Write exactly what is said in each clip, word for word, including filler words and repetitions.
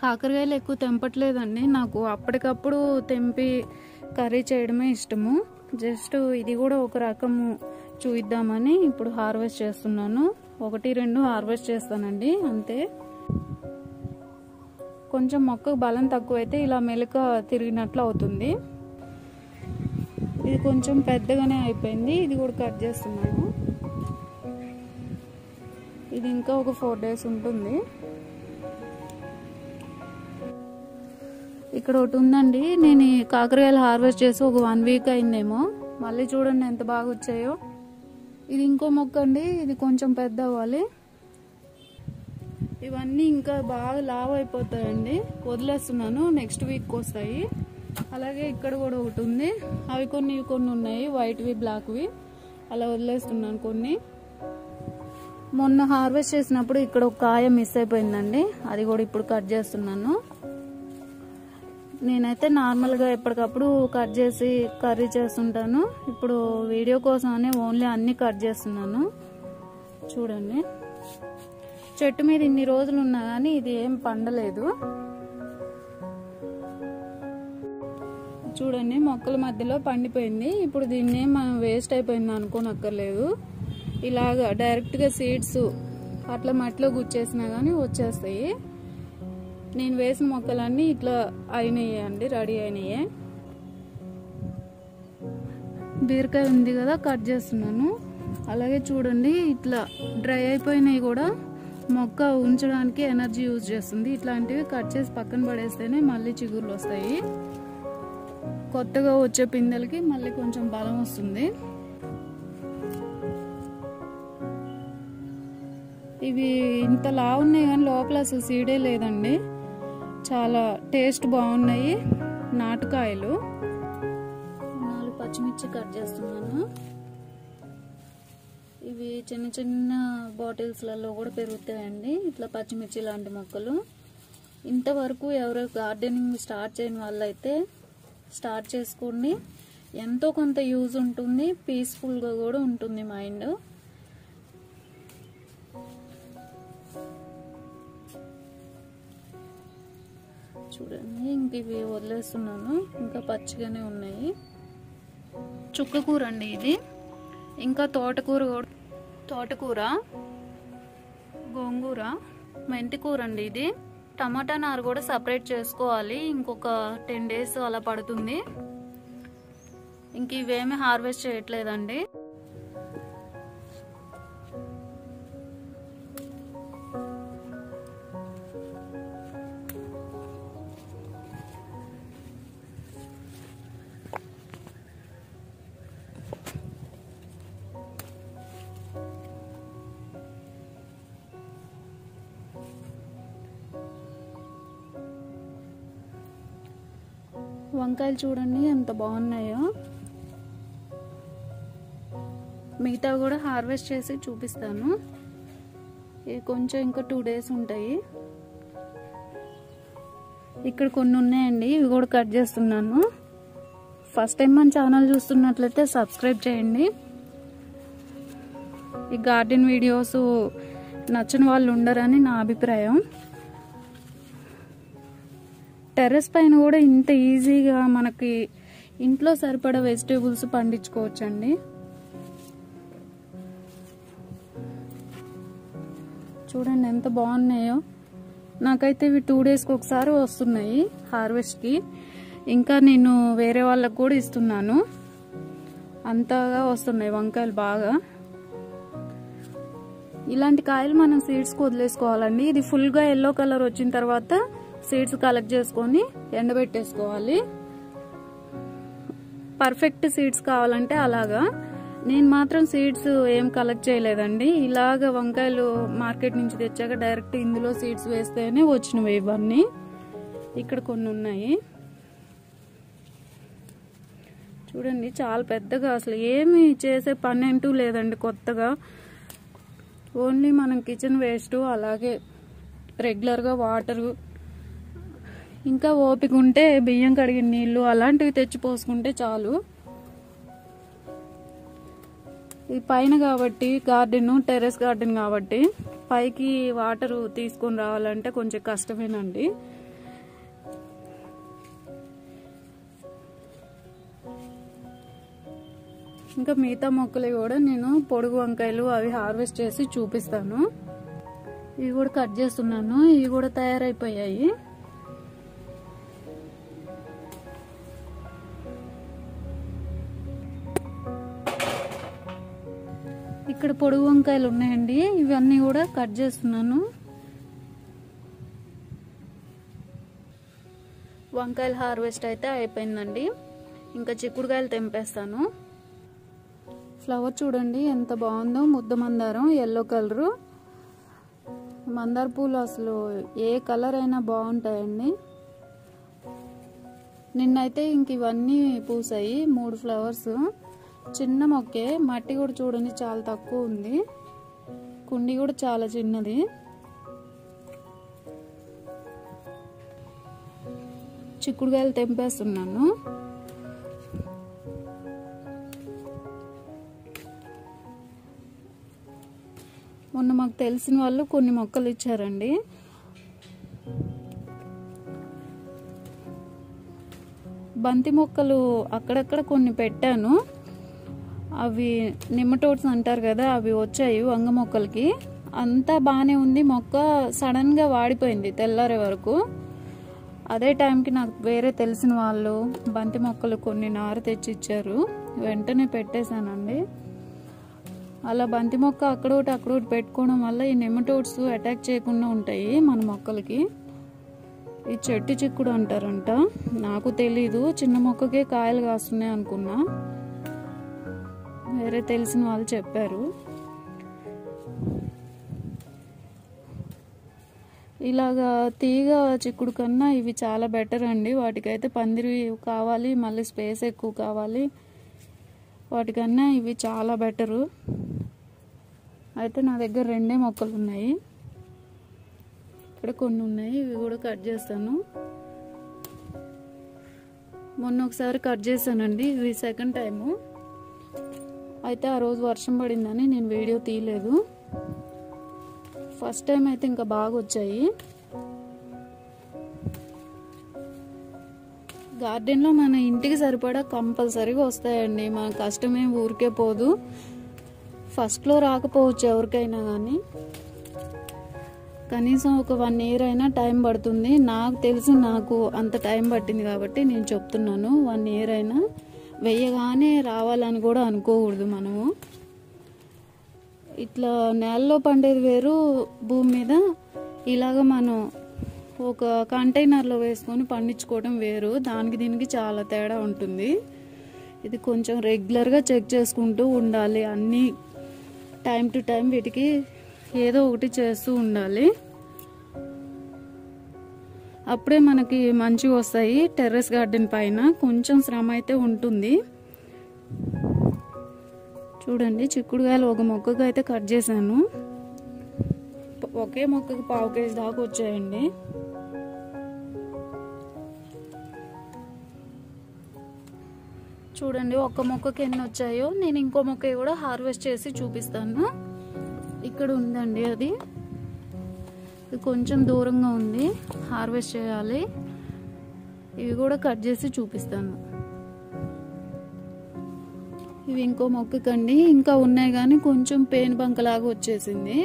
కాకరకాయలు ఎక్కువ తెంపట్లేదండి, నాకు అప్పటికప్పుడు తెంపి కర్రీ చేయడమే ఇష్టము. జస్ట్ ఇది కూడా ఒక రకము చూద్దామని ఇప్పుడు హార్వెస్ట్ చేస్తున్నాను. ఒకటి రెండు హార్వెస్ట్ చేస్తానండి అంతే. కొంచెం మొక్కకు బలం తక్కువైతే ఇలా మెలక తిరిగినట్లు అవుతుంది. ఇది కొంచెం పెద్దగానే అయిపోయింది, ఇది కూడా కట్ చేస్తున్నాను. ఇది ఇంకా ఒక ఫోర్ డేస్ ఉంటుంది. ఇక్కడ ఒకటి ఉందండి, నేను ఈ కాకరకాయలు హార్వెస్ట్ చేసి ఒక వన్ వీక్ అయిందేమో. మళ్ళీ చూడండి ఎంత బాగా వచ్చాయో. ఇది ఇంకో మొక్క అండి, ఇది కొంచెం పెద్ద అవ్వాలి. ఇవన్నీ ఇంకా బాగా లావ్ అయిపోతాయండి, వదిలేస్తున్నాను, నెక్స్ట్ వీక్ వస్తాయి. అలాగే ఇక్కడ కూడా ఒకటి ఉంది, అవి కొన్ని ఇవి కొన్ని ఉన్నాయి, వైట్వి బ్లాక్వి, అలా వదిలేస్తున్నాను కొన్ని. మొన్న హార్వెస్ట్ చేసినప్పుడు ఇక్కడ ఒక కాయ మిస్ అయిపోయిందండి, అది కూడా ఇప్పుడు కట్ చేస్తున్నాను. నేనైతే నార్మల్గా ఎప్పటికప్పుడు కట్ చేసి కర్రీ చేస్తుంటాను, ఇప్పుడు వీడియో కోసమని ఓన్లీ అన్ని కట్ చేస్తున్నాను. చూడండి, చెట్టు మీద ఇన్ని రోజులు ఉన్నా కానీ ఇది ఏం పండలేదు. చూడండి, మొక్కల మధ్యలో పండిపోయింది. ఇప్పుడు దీన్ని మనం వేస్ట్ అయిపోయింది అనుకోనక్కర్లేదు, ఇలాగా డైరెక్ట్గా సీడ్స్ అట్లా మట్టిలో గుచ్చేసినా కానీ వచ్చేస్తాయి. నేను వేసిన మొక్కలన్నీ ఇట్లా అయినాయి అండి, రెడీ అయినాయి. బీరకాయ ఉంది కదా, కట్ చేస్తున్నాను. అలాగే చూడండి, ఇట్లా డ్రై అయిపోయినాయి కూడా మొక్క ఉంచడానికి ఎనర్జీ యూజ్ చేస్తుంది. ఇట్లాంటివి కట్ చేసి పక్కన పడేస్తేనే మళ్ళీ చిగుర్లు వస్తాయి. కొత్తగా వచ్చే పిందెలకి మళ్ళీ కొంచెం బలం వస్తుంది. ఇవి ఇంత లా ఉన్నాయి కానీ లోపల అసలు సీడే లేదండి, చాలా టేస్ట్ బాగున్నాయి. నాటుకాయలు. నాలుగు పచ్చిమిర్చి కట్ చేస్తున్నాను. ఇవి చిన్న చిన్న బాటిల్స్లలో కూడా పెరుగుతాయండి ఇట్లా పచ్చిమిర్చి లాంటి మొక్కలు. ఇంతవరకు ఎవరో గార్డెనింగ్ స్టార్ట్ చేయని వాళ్ళైతే స్టార్ట్ చేసుకోండి, ఎంతో కొంత యూజ్ ఉంటుంది, పీస్ఫుల్గా కూడా ఉంటుంది మైండ్. చూడండి, ఇంక ఇవి వదిలేస్తున్నాను, ఇంకా పచ్చిగానే ఉన్నాయి. చుక్కకూర అండి ఇది. ఇంకా తోటకూర కూడా, తోటకూర, గోంగూర, మెంతికూర అండి ఇది. టమాటా నారు కూడా సపరేట్ చేసుకోవాలి, ఇంకొక టెన్ డేస్ అలా పడుతుంది. ఇంక ఇవేమి హార్వెస్ట్ చేయట్లేదండి. వంకాయలు చూడండి ఎంత బాగున్నాయో. మిగతా కూడా హార్వెస్ట్ చేసి చూపిస్తాను. ఇవి కొంచెం ఇంకా టూ డేస్ ఉంటాయి. ఇక్కడ కొన్ని ఉన్నాయండి, ఇవి కూడా కట్ చేస్తున్నాను. ఫస్ట్ టైం మన ఛానల్ చూస్తున్నట్లయితే సబ్స్క్రైబ్ చేయండి. ఈ గార్డెన్ వీడియోస్ నచ్చని వాళ్ళు ఉండరని నా అభిప్రాయం. టెర్రస్ పైన కూడా ఇంత ఈజీగా మనకి ఇంట్లో సరిపడా వెజిటేబుల్స్ పండించుకోవచ్చండి. చూడండి ఎంత బాగున్నాయో. నాకైతే ఇవి టూ డేస్కి ఒకసారి వస్తున్నాయి హార్వెస్ట్కి. ఇంకా నేను వేరే వాళ్ళకు కూడా ఇస్తున్నాను, అంతగా వస్తున్నాయి వంకాయలు బాగా. ఇలాంటి కాయలు మనం సీడ్స్కి వదిలేసుకోవాలండి. ఇది ఫుల్గా ఎల్లో కలర్ వచ్చిన తర్వాత సీడ్స్ కలెక్ట్ చేసుకొని ఎండబెట్టేసుకోవాలి. పర్ఫెక్ట్ సీడ్స్ కావాలంటే అలాగా. నేను మాత్రం సీడ్స్ ఏం కలెక్ట్ చేయలేదండి, ఇలాగ వంకాయలు మార్కెట్ నుంచి తెచ్చాక డైరెక్ట్ ఇందులో సీడ్స్ వేస్తేనే వచ్చినవి ఇవన్నీ. ఇక్కడ కొన్ని ఉన్నాయి చూడండి, చాలా పెద్దగా, అసలు ఏమి చేసే పని అంటూ లేదండి కొత్తగా. ఓన్లీ మనం కిచెన్ వేస్ట్, అలాగే రెగ్యులర్గా వాటరు, ఇంకా ఓపిక ఉంటే బియ్యం కడిగిన నీళ్లు అలాంటివి తెచ్చి పోసుకుంటే చాలు. ఇది పైన కాబట్టి గార్డెన్, టెర్రస్ గార్డెన్ కాబట్టి పైకి వాటర్ తీసుకొని రావాలంటే కొంచెం కష్టమేనండి. ఇంకా మిగతా మొక్కలు కూడా నేను పొడుగు వంకాయలు అవి హార్వెస్ట్ చేసి చూపిస్తాను. ఇవి కూడా కట్ చేస్తున్నాను. ఇవి కూడా తయారైపోయాయి. ఇక్కడ పొడుగు వంకాయలు ఉన్నాయండి. ఇవన్నీ కూడా కట్ చేస్తున్నాను. వంకాయల హార్వెస్ట్ అయితే అయిపోయిందండి. ఇంకా చిక్కుడుకాయలు తెంపేస్తాను. ఫ్లవర్ చూడండి ఎంత బాగుందో, ముద్ద మందారం ఎల్లో కలరు. మందార పూలు అసలు ఏ కలర్ అయినా బాగుంటాయండి. నిన్నైతే ఇంక ఇవన్నీ పూసాయి, మూడు ఫ్లవర్స్. చిన్న మొక్కే, మట్టి కూడా చూడండి చాలా తక్కువ ఉంది, కుండి కూడా చాలా చిన్నది. చిక్కుడుకాయలు తెంపేస్తున్నాను. మొన్న మాకు తెలిసిన వాళ్ళు కొన్ని మొక్కలు ఇచ్చారండి. బంతి మొక్కలు అక్కడక్కడ కొన్ని పెట్టాను. అవి నిమ్మటోడ్స్ అంటారు కదా, అవి వచ్చాయి వంగ మొక్కలకి. అంతా బాగానే ఉంది, మొక్క సడన్గా వాడిపోయింది తెల్లారే వరకు. అదే టైంకి నాకు వేరే తెలిసిన వాళ్ళు బంతి మొక్కలు కొన్ని నారు తెచ్చి ఇచ్చారు, వెంటనే పెట్టేశానండి. అలా బంతి మొక్క అక్కడోటి అక్కడోటి పెట్టుకోవడం వల్ల ఈ నెమటోడ్స్ అటాక్ చేయకుండా ఉంటాయి మన మొక్కలకి. ఈ చెట్టు చిక్కుడు అంటారంట, నాకు తెలీదు. చిన్న మొక్కకే కాయలు కాస్తున్నాయి అనుకున్నా, వేరే తెలిసిన వాళ్ళు చెప్పారు. ఇలాగా తీగ చిక్కుడు కన్నా ఇవి చాలా బెటర్ అండి. వాటికైతే పందిరి కావాలి, మళ్ళీ స్పేస్ ఎక్కువ కావాలి. వాటికన్నా ఇవి చాలా బెటరు. అయితే నా దగ్గర రెండే మొక్కలు ఉన్నాయి, ఇక్కడ కొన్ని ఉన్నాయి, ఇవి కూడా కట్ చేస్తాను. మొన్న ఒకసారి కట్ చేశానండి, ఇది సెకండ్ టైము. అయితే ఆ రోజు వర్షం పడిందని నేను వీడియో తీయలేదు. ఫస్ట్ టైం అయితే ఇంకా బాగా వచ్చాయి. గార్డెన్లో మన ఇంటికి సరిపడా కంపల్సరీగా వస్తాయండి, మన కష్టమే ఊరికే పోదు. ఫస్ట్లో రాకపోవచ్చు ఎవరికైనా, కానీ కనీసం ఒక వన్ ఇయర్ అయినా టైం పడుతుంది. నాకు తెలిసి నాకు అంత టైం పట్టింది కాబట్టి నేను చెప్తున్నాను. వన్ ఇయర్ అయినా వెయ్యగానే రావాలని కూడా అనుకోకూడదు మనము. ఇట్లా నేలలో పండేది వేరు, భూమి మీద ఇలాగ మనం ఒక కంటైనర్లో వేసుకొని పండించుకోవడం వేరు. దానికి దీనికి చాలా తేడా ఉంటుంది. ఇది కొంచెం రెగ్యులర్గా చెక్ చేసుకుంటూ ఉండాలి. అన్నీ టైం టు టైం వీటికి ఏదో ఒకటి చేస్తూ ఉండాలి, అప్పుడే మనకి మంచిగా వస్తాయి. టెర్రస్ గార్డెన్ పైన కొంచెం శ్రమ అయితే ఉంటుంది. చూడండి చిక్కుడుకాయలు ఒక మొక్కకు అయితే కట్ చేశాను. ఒకే మొక్కకు పావు కేజీ దాకా వచ్చాయండి. చూడండి ఒక్క మొక్కకి ఎన్ని వచ్చాయో. నేను ఇంకో మొక్క కూడా హార్వెస్ట్ చేసి చూపిస్తాను. ఇక్కడ ఉందండి అది, ఇది కొంచెం దూరంగా ఉంది, హార్వెస్ట్ చేయాలి. ఇవి కూడా కట్ చేసి చూపిస్తాను. ఇవి ఇంకో మొక్కకండి, ఇంకా ఉన్నాయి కానీ కొంచెం పేను బంకలాగా వచ్చేసింది.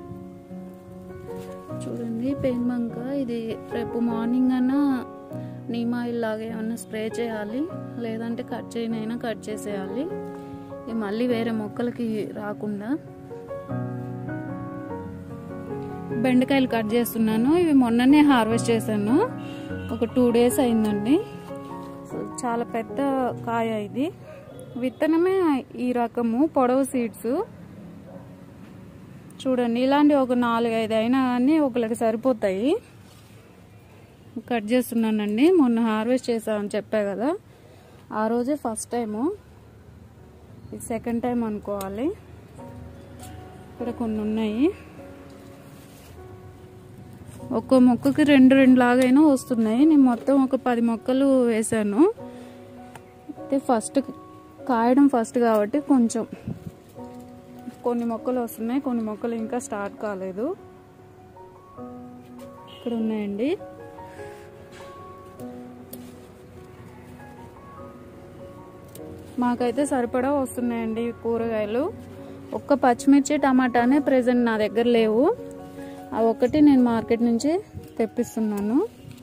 చూడండి పేను బంక. ఇది రేపు మార్నింగ్ అన్నా నీమ్ ఆయిల్ లాగా ఏమన్నా స్ప్రే చేయాలి, లేదంటే కట్ చేయనైనా కట్ చేసేయాలి, ఇది మళ్ళీ వేరే మొక్కలకి రాకుండా. బెండకాయలు కట్ చేస్తున్నాను. ఇవి మొన్ననే హార్వెస్ట్ చేశాను, ఒక టూ డేస్ అయిందండి. చాలా పెద్ద కాయ ఇది. విత్తనమే ఈ రకము పొడవు సీడ్స్. చూడండి ఇలాంటి ఒక నాలుగు ఐదు అయినా కానీ ఒకరికి సరిపోతాయి. కట్ చేస్తున్నానండి. మొన్న హార్వెస్ట్ చేసామని చెప్పా కదా, ఆ రోజే ఫస్ట్ టైము, ఇది సెకండ్ టైం అనుకోవాలి. ఇక్కడ కొన్ని ఉన్నాయి. ఒక్కో మొక్కకి రెండు రెండు లాగైనా వస్తున్నాయి. నేను మొత్తం ఒక పది మొక్కలు వేసాను. అయితే ఫస్ట్ కాయడం ఫస్ట్ కాబట్టి కొంచెం కొన్ని మొక్కలు వస్తున్నాయి, కొన్ని మొక్కలు ఇంకా స్టార్ట్ కాలేదు. ఇక్కడ ఉన్నాయండి. మాకైతే సరిపడా వస్తున్నాయండి కూరగాయలు. ఒక్క పచ్చిమిర్చి టమాటానే ప్రెజెంట్ నా దగ్గర లేవు. ఆ ఒక్కటి నేను మార్కెట్ నుంచి తెప్పిస్తున్నాను.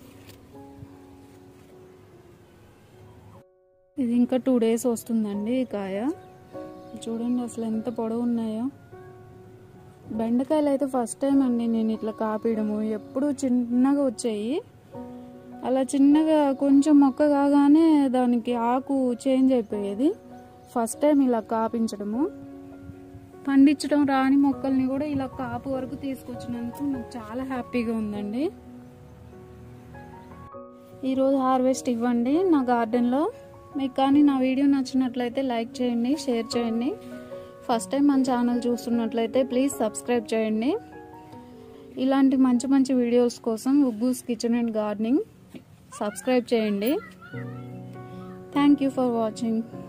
ఇది ఇంకా టూ డేస్ వస్తుందండి ఈ కాయ. చూడండి అసలు ఎంత పొడవు ఉన్నాయో. బెండకాయలు అయితే ఫస్ట్ టైం అండి నేను ఇట్లా కాపీయడము. ఎప్పుడు చిన్నగా వచ్చాయి, అలా చిన్నగా కొంచెం మొక్క కాగానే దానికి ఆకు చేంజ్ అయిపోయేది. ఫస్ట్ టైం ఇలా కాపించడము. పండించడం రాని మొక్కల్ని కూడా ఇలా కాపు వరకు తీసుకొచ్చినందుకు నాకు చాలా హ్యాపీగా ఉందండి. ఈరోజు హార్వెస్ట్ ఇవ్వండి నా గార్డెన్లో. మీకు కానీ నా వీడియో నచ్చినట్లయితే లైక్ చేయండి, షేర్ చేయండి. ఫస్ట్ టైం మన ఛానల్ చూస్తున్నట్లయితే ప్లీజ్ సబ్స్క్రైబ్ చేయండి. ఇలాంటి మంచి మంచి వీడియోస్ కోసం ఉగ్గూస్ కిచెన్ అండ్ గార్డెనింగ్ సబ్స్క్రైబ్ చేయండి. Thank you for watching.